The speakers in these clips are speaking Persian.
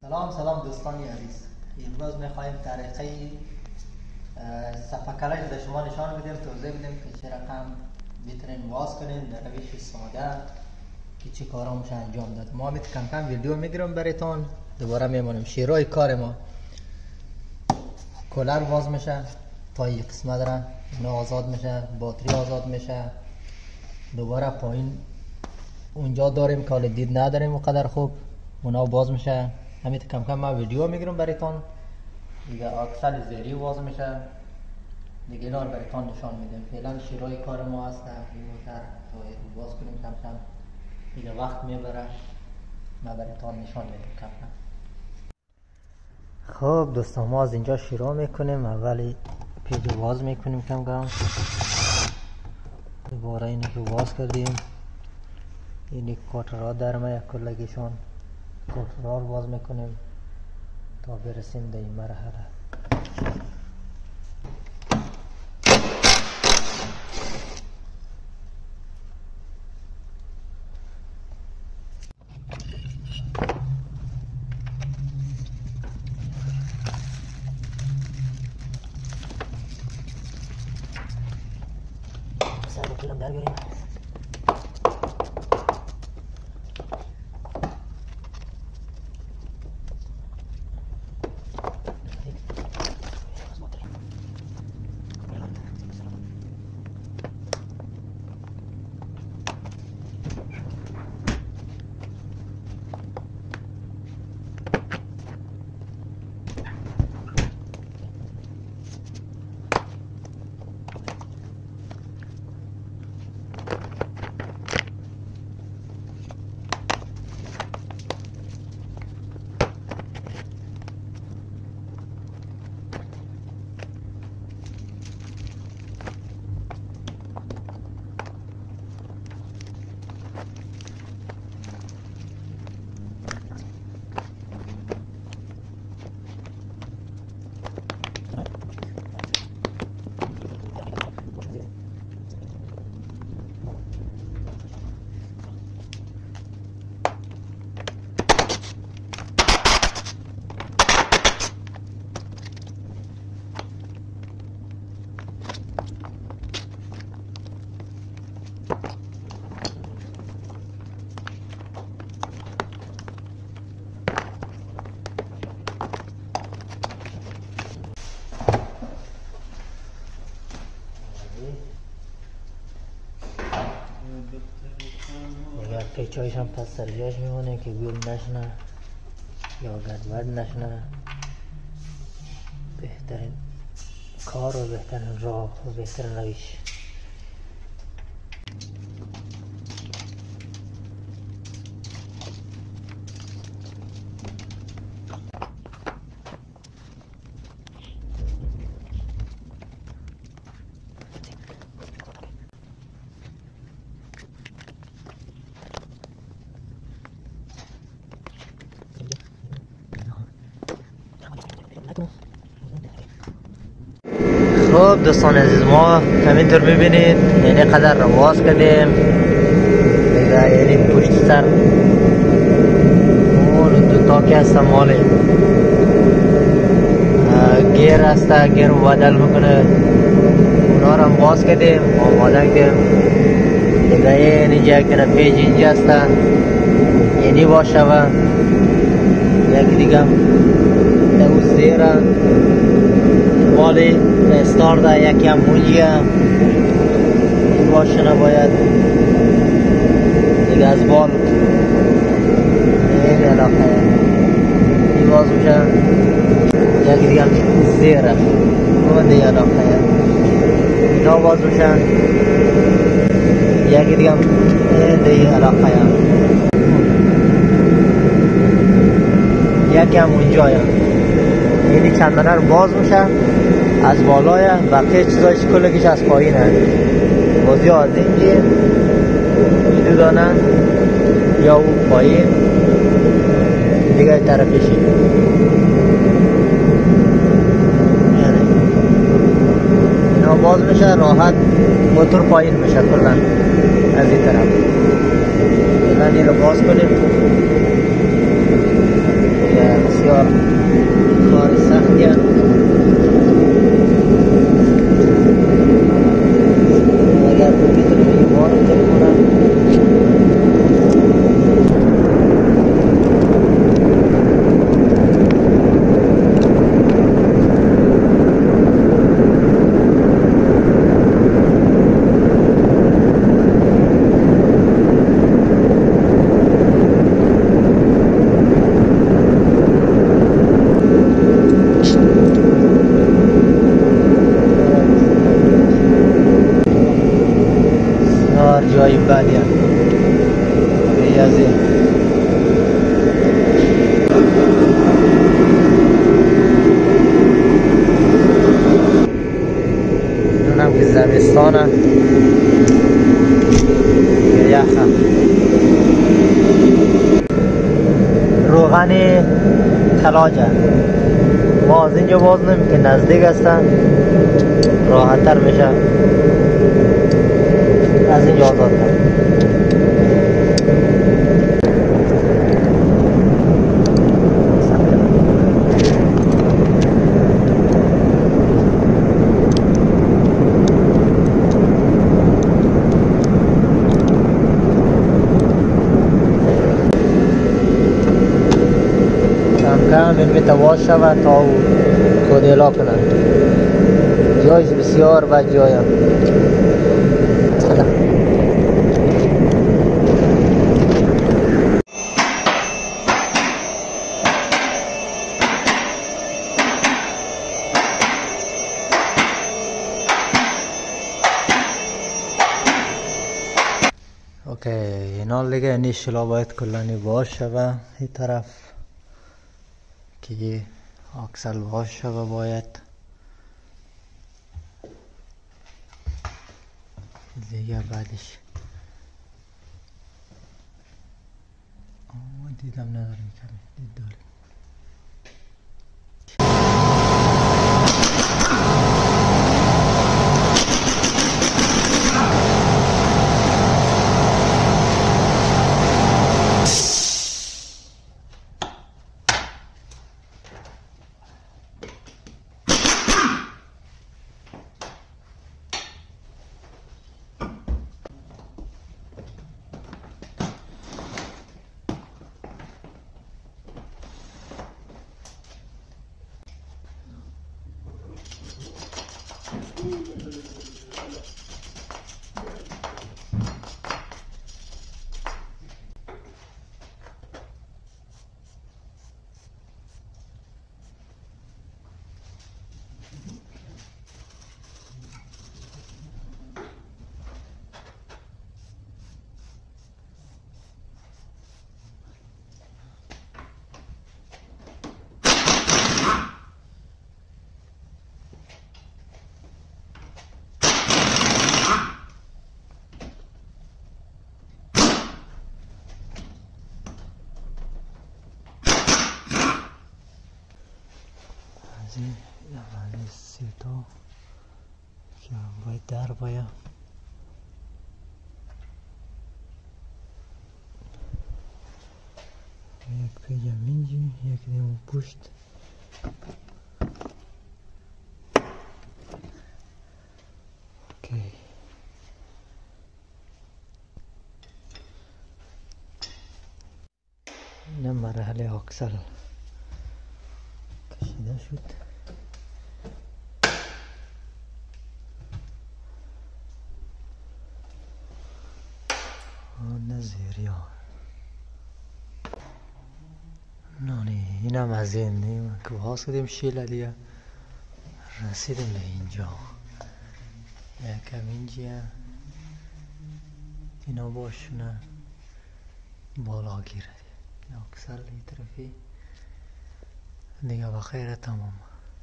سلام دوستان عزیز. امروز میخوایم طریقه صفحه کلش به شما نشان بدیم، توضیح بدیم که چه رقم میتونین واز کنین در روش ساده که چه کارا میشه انجام داد. ما کم کم ویدیو میگیرم براتون، دوباره میمونیم. شیرای کار ما کولر واز میشه تا یک قسمت داره، اینا آزاد میشه، باتری آزاد میشه. دوباره پایین اونجا داریم که حالا دید نداریم اونقدر خوب، اونا باز میشه. همین کم کم ما ویدیو میگیرم براتون. دیگه اکسل زیری واز میشه دیگه، اینا رو براتون نشان میدم. فعلا شیرای کار ما هست این موتر تا باز کنیم کم کم، دیگه وقت میبره. ما براتون نشان میدم کم کم. خب دوستان، ما از اینجا شروع میکنیم. اولی پیج واز میکنیم کم کم. دوباره اینو که واز کردیم، این کاترها درمه کلگیشون کاترها رو باز میکنیم تا برسیم به این مرحله. سر بکنم در بیاریم. پیچایش هم پس سر جاش میمونه که گول نشنه یا گدورد نشنه. بهترین کار و بهترین راه و بهترین روش. خب دوستان عزیز، ما همینطور میبینید یعنی قدر رو واز کردیم دیگه. یعنی پشت سر اون دوتا که هست مالی گیر هسته، گیر رو بدل میکنه، اونا رو هم واز کردیم آماده کردیم دیگه. یعنی جایی که پیج اینجا هسته یعنی باشه و یکی دیگه اون زیره مالی استارده، یکی هم مونیه این باشه نباید دیگه. از بال این علاقه این باز میشه، یکی دیگه هم زیره اون دیگه علاقه اینا باز میشن، یکی دیگه هم دیگه علاقه یکی هم اونجا یعنی چندانه رو باز میشه از بالای، بقیه چیزایش کلگیش از پایینه. بازی از اینجی این دو دانه یا اون پایین دیگه طرفشی، یعنی اینا باز میشه راحت، موتور پایین میشه کلا از این طرف. فعلا این رو باز کنیم. بسیار کار سختی است. اگر بتونیم این بار رو تل کنم جایی بدی هم از این اونم که زمستان هم یخ هم روغن خلاجه ما از اینجا باز نمی که نزدیک هستن راحت تر میشه از اینجا آزاد کرد. کم کم این میتواز شود تا کودلا کنند. جایش بسیار بد جای هم. اوکی اینا دیگه این شلا باید کلانی باش شوه این طرف که اکسل باش شوه باید دیگه بعدش دیدم نداریم کمی دید داریم avensis itu که باید در باید یک پیجم اینجی یک دیمون پشت اوکی اینم مرحله اکسل کشیده شد نظیریا نانی اینم از این که باز کدیم شیله دیگه رسیدیم به اینجا یکم اینجا اینا باشونه بالا گیره اکسل این طرفی دیگه بخیر تمام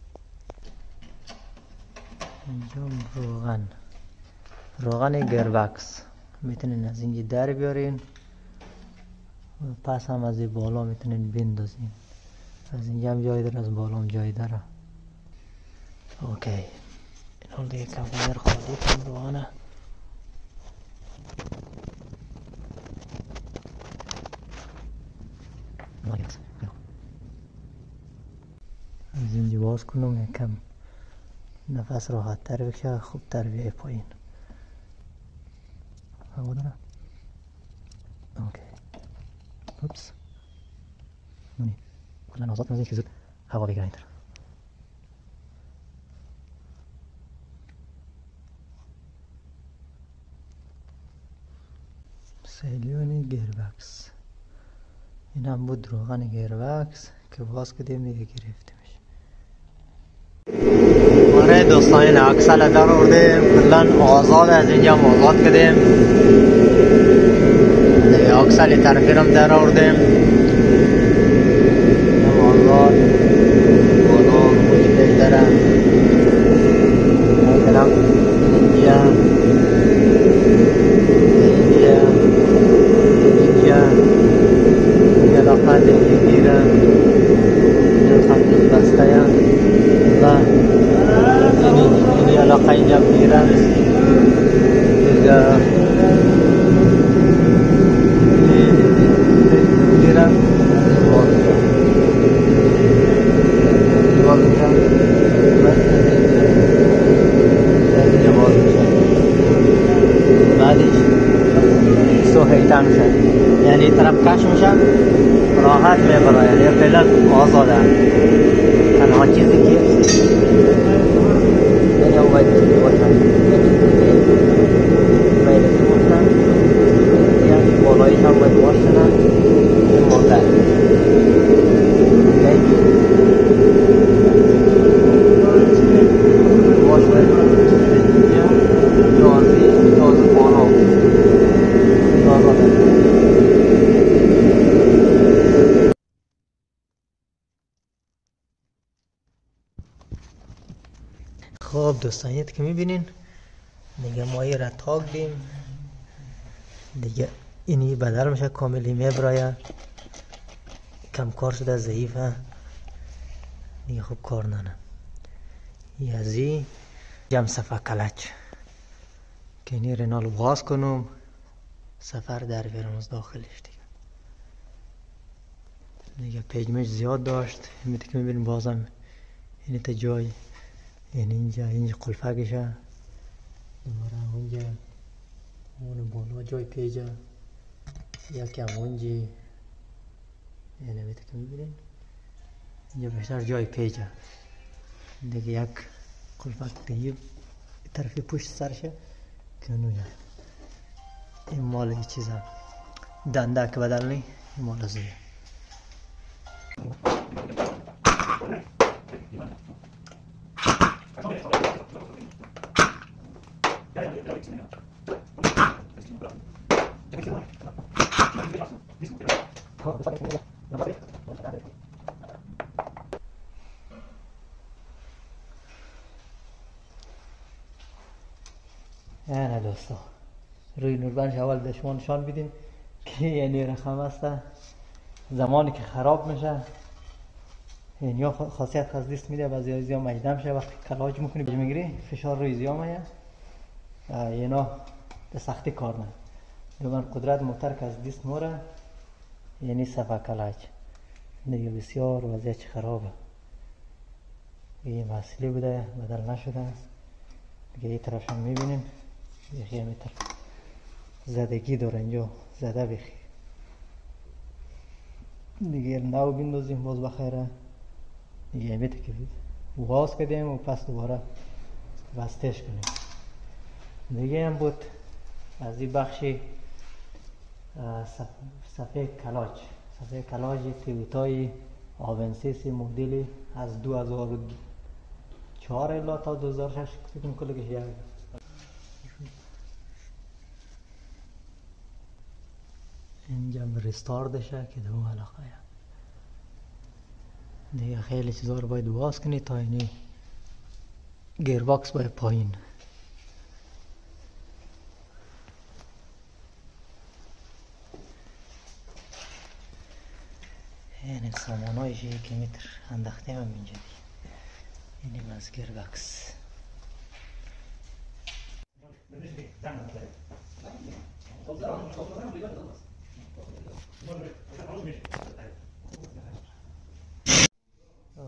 اینجا روغن گربکس میتونین از اینجا در بیارین پس هم از این بالا میتونین بندازین از اینجا هم جای داره از بالا هم جای داره اوکی این حال دیگه کمپایر خالی کنم روغنه باز کنم یکم نفس راحت تر بشه، خوب تر بیای پایین. هوا داره؟ اوکی. اوپس منی کلا آزاد کنید که زود هوا بگیره اینطور. سیلیون گیربکس، این هم بود روغن گیربکس که باز کردیم دیگه گرفتیمش. آره دوستان این اکسل در آوردیم، کلا آزاد از اینجا آزاد کردیم دیگه. اکسل طرفی رو در آوردیم آزاد بالا مشکل دارم میکنم اینجا علاقه دیگه گیرم اینجا خمید بسته هم و این علاقه اینجا گیرم دیگه گیرم باز میشم اینجا باز میشم بعدش سوهی تنگ شد، یعنی این طرف کش میشم راحت میبره، یعنی فعلا آزاده. تنها چیزی که یعنی او باید چیزی باشم باید باشم یعنی بالایش هم باید باشم این مانده باش باید نیازی بالا آزاده. خب دوستان که میبینین دیگه ما یه را تاگدیم دیگه، اینی بدل میشه کاملی میبراید، کم کار شده ضعیفه دیگه، خوب کار ننه. یزی جم صفحه کلچ که اینی رنال باز کنم سفر در بیرمز داخلش دیگه پیجمش زیاد داشت. میتونی که میبینین بازم اینی تا جای یعنی اینجا قلفکشه دوباره اونجا اون بالا جای پیجه یکم اونجا، یعنی میتونی که میبینین اینجا بیشتر جای پیجه دیگه. یک قلفک دیگه طرفی پشت سرشه که نویه این مال یه چیزه دنده که بدل نی، این مال زیه. نه دوستا روی نوربنش اول به شما نشان بدیم که یعنی رقم هسته زمانی که خراب میشه یعنی خاصیت از دست میده، بعضی از زیاد مجده میشه وقتی کلاج میکنی میگیری فشار روی زیاد میه اینا به سختی کار نه دوباره قدرت موتر که از دست موره یعنی صفحه کلاج دیگه بسیار وضعیت خرابه. این مسئله بوده بدل نشده است دیگه. این طرف هم میبینیم یه متر زدگی داره اینجا زده بخی دیگه نو بندازیم باز بخیره دیگه میتونی که باز کردیم و پس دوباره بستش کنیم دیگه. هم بود از این بخشی صفحه کلاج تویوتای avensis مدلی از 2004 الا تا 2006 فکر میکنم که شیعه اینجا ریستاردشه که دو علاقه دیگه. خیلی چیزا رو باید باز کنی تا اینی گیرباکس باید پایین. این سامانایشی که میتر انداخته هم اینجا اینیم از گیرباکس.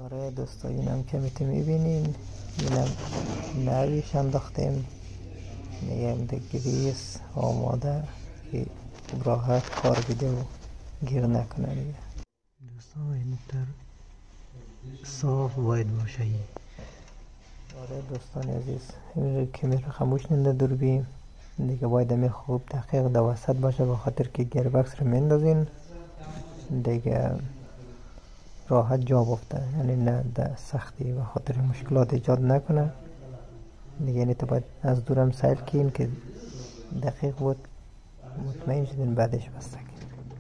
آره دوستا، اینم که میبینین اینم نویش انداختیم، میگم ده گریس آماده که راحت کار بده و گیر نکنه دیگه. دوستا اینتر صاف باید باشه. آره دوستان عزیز، کمیره خاموش ننده دوربین دیگه باید همی خوب دقیق دوست باشه، به خاطر که گیربکس رو مندازین دیگه راحت جا بفته، یعنی نه ده سختی و خاطر مشکلات ایجاد نکنه دیگه. یعنی تو باید از دورم سیل کین که دقیق بود، مطمئن شدین بعدش بسته کن.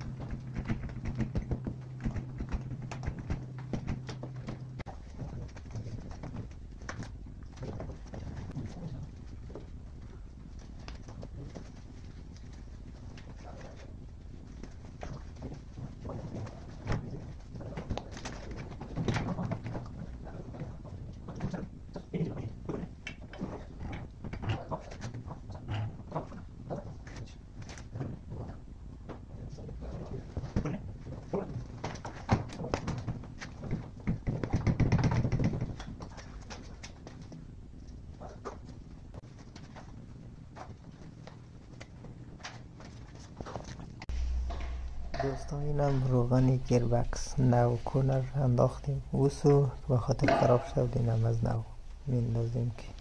دوستان اینم روغن گیربکس نو کونر انداختیم اوسو به خاطر خراب شد، اینم از نو میندازیم که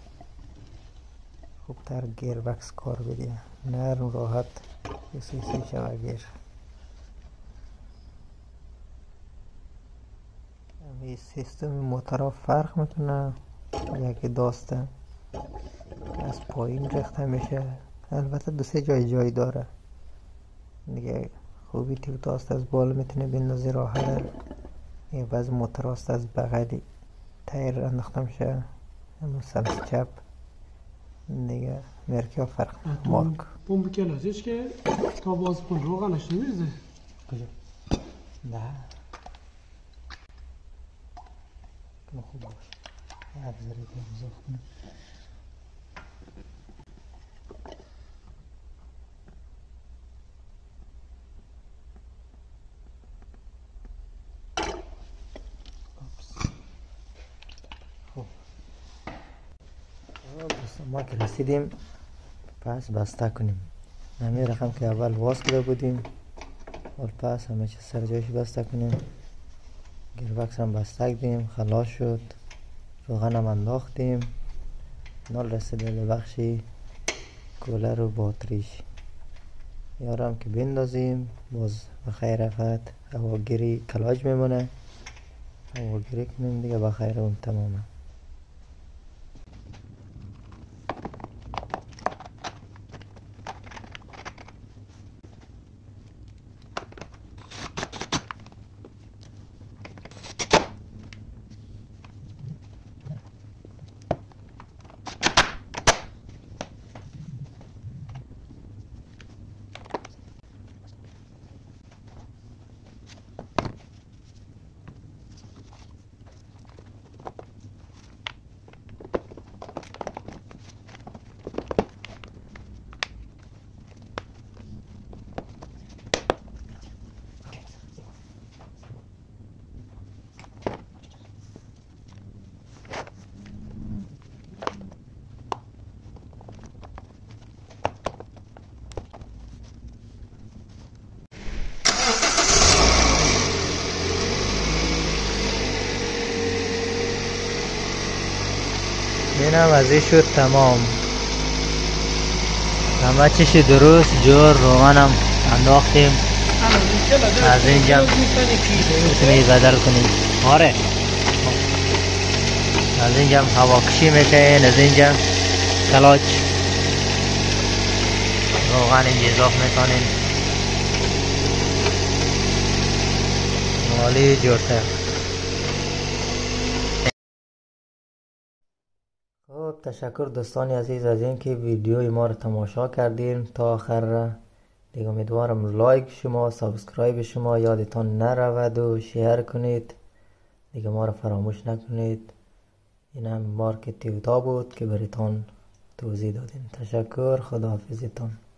خوبتر گیربکس کار بده، نرم راحت بسیسی شوه گیر. این سیستم موتورا فرق میکنه، یکی داسته از پایین ریخته میشه، البته دو سه جای داره دیگه. خوبی تیو داست از بالا میتونه بندازی راحت، یه بعض موتراست از بغلی تایر انداخته میشه، همون سمت چپ دیگه مرکی ها فرق مارک پمپ کلاسیش که تا باز کن روغنش نمیرزه کجا؟ نه کنه خوب باش ابزاری که بزاق کنه. ما که رسیدیم پس بسته کنیم. همین رقم که اول واس کرده بودیم اور پس همه چیز سر جایش بسته کنیم. گیربکس هم بسته کردیم، خلاص شد. روغن هم انداختیم. نال رسیده به بخشی کولر و باتریش. یارم که بندازیم باز بخیر رفت هواگیری کلاج میمونه، هواگیری کنیم دیگه بخیر اون تمامه. اینم از این شد تمام، همه چیش درست جور. روغنم انداختیم، از اینجا میتونید بدل کنید. آره از اینجا هوا کشی میکنین، از اینجا کلاچ روغن اینجا اضافه میکنین، مالی جورتر. تشکر دوستان عزیز از این که ویدیوی ما رو تماشا کردین تا آخر. دیگه امیدوارم لایک شما، سبسکرایب شما یادتان نرود و شیر کنید دیگه، ما رو فراموش نکنید. این هم مارک تیوتا بود که براتون توضیح دادیم. تشکر، خداحافظتان.